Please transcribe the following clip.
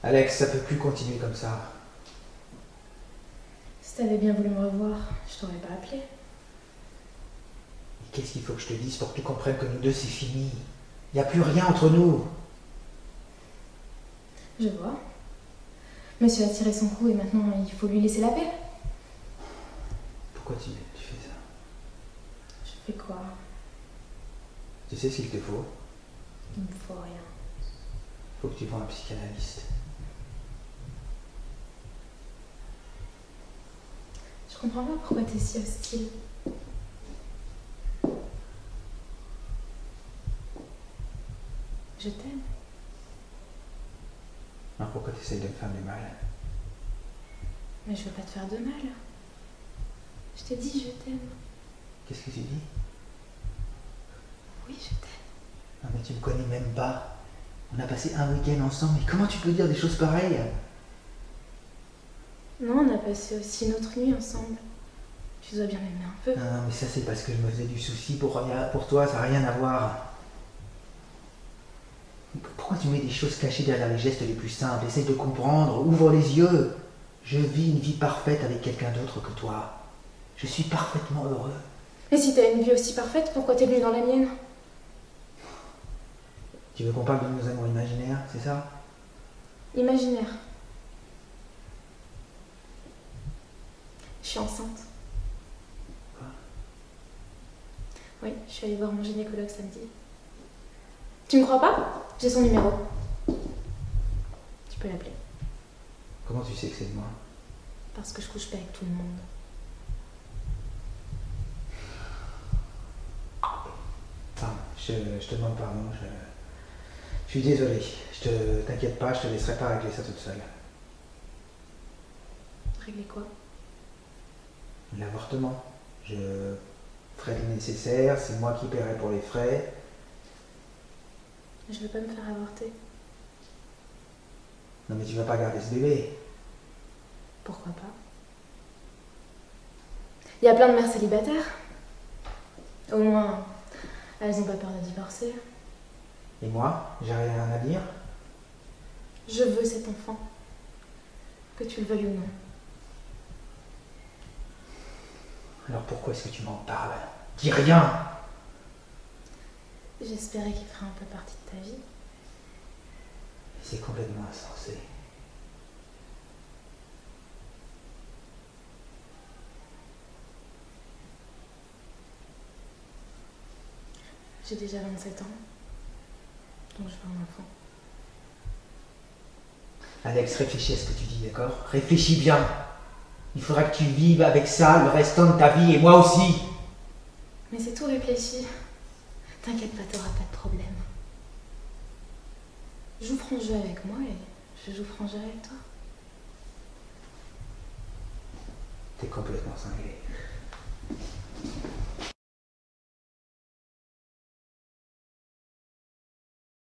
Alex, ça peut plus continuer comme ça. Si t'avais bien voulu me revoir, je t'aurais pas appelé. Et qu'est-ce qu'il faut que je te dise pour que tu comprennes que nous deux c'est fini? Il n'y a plus rien entre nous. Je vois. Monsieur a tiré son coup et maintenant il faut lui laisser la paix. Pourquoi tu fais ça? Je fais quoi? Tu sais ce qu'il te faut? Il me faut rien. Faut que tu vois un psychanalyste. Je comprends pas pourquoi t'es si hostile. Je t'aime. Alors pourquoi tu essayes de me faire du mal? Mais je veux pas te faire de mal. Je t'ai dit je t'aime. Qu'est-ce que tu dis? Oui, je t'aime. Non mais tu me connais même pas. On a passé un week-end ensemble, mais comment tu peux dire des choses pareilles? Non, on a passé aussi une autre nuit ensemble. Tu dois bien m'aimer un peu. Non, mais ça c'est parce que je me faisais du souci pour toi, ça n'a rien à voir. Pourquoi tu mets des choses cachées derrière les gestes les plus simples? Essaye de comprendre, ouvre les yeux. Je vis une vie parfaite avec quelqu'un d'autre que toi. Je suis parfaitement heureux. Mais si t'as une vie aussi parfaite, pourquoi t'es venu dans la mienne? Tu veux qu'on parle de nos amours imaginaires, c'est ça? Imaginaire. Je suis enceinte. Quoi? Oui, je suis allée voir mon gynécologue samedi. Tu me crois pas? J'ai son numéro. Tu peux l'appeler. Comment tu sais que c'est de moi? Parce que je couche pas avec tout le monde. Pardon, je te demande pardon, je suis désolé. T'inquiète pas, je te laisserai pas régler ça toute seule. Régler quoi? L'avortement. Je ferai le nécessaire, c'est moi qui paierai pour les frais. Je veux pas me faire avorter. Non mais tu vas pas garder ce bébé. Pourquoi pas? Il y a plein de mères célibataires. Au moins, elles ont pas peur de divorcer. Et moi, j'ai rien à dire? Je veux cet enfant. Que tu le veuilles ou non. Alors pourquoi est-ce que tu m'en parles? Dis rien! J'espérais qu'il ferait un peu partie de ta vie. C'est complètement insensé. J'ai déjà 27 ans. Donc je veux un enfant. Alex, réfléchis à ce que tu dis, d'accord? Réfléchis bien. Il faudra que tu vives avec ça le restant de ta vie, et moi aussi. Mais c'est tout réfléchi. T'inquiète pas, t'auras pas de problème. Joue franc jeu avec moi et je joue franc jeu avec toi. T'es complètement cinglé.